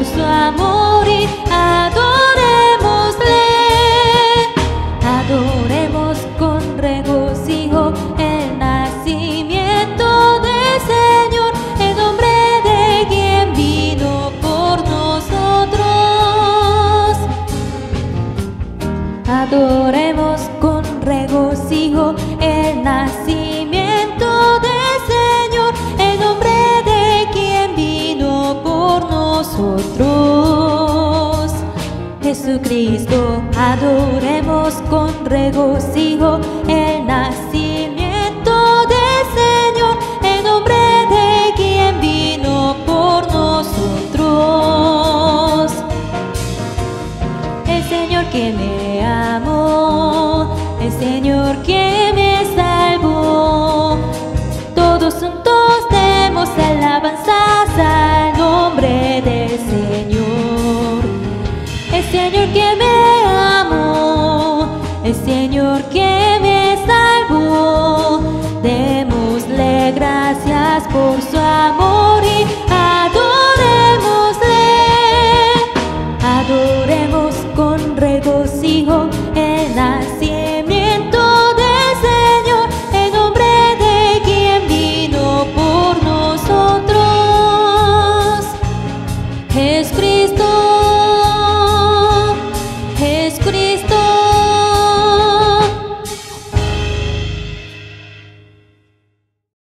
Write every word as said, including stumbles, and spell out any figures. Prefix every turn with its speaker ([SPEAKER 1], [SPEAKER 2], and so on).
[SPEAKER 1] su amor y adorémosle. Adoremos con regocijo el nacimiento del Señor, en nombre de quien vino por nosotros. Adoremos con regocijo el nacimiento del Señor, en nombre de quien vino por nosotros. Jesucristo, adoremos con regocijo el nacimiento del Señor, en nombre de quien vino por nosotros. El Señor que me amó, el Señor que me salvó. Todos juntos demos alabanzas al nombre del Señor. El Señor que me amó, el Señor que me salvó. Démosle gracias por su amor y adorémosle. Adoremos con regocijo el nacimiento del Señor, en nombre de quien vino por nosotros. Jesucristo,